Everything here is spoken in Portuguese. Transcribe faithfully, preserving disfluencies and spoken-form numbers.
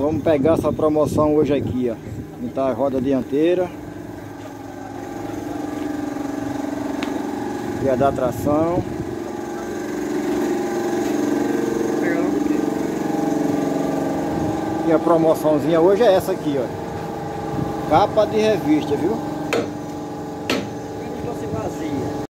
Vamos pegar essa promoção hoje aqui, ó. Pintar a roda dianteira. E a da tração. E a promoçãozinha hoje é essa aqui, ó. Capa de revista, viu?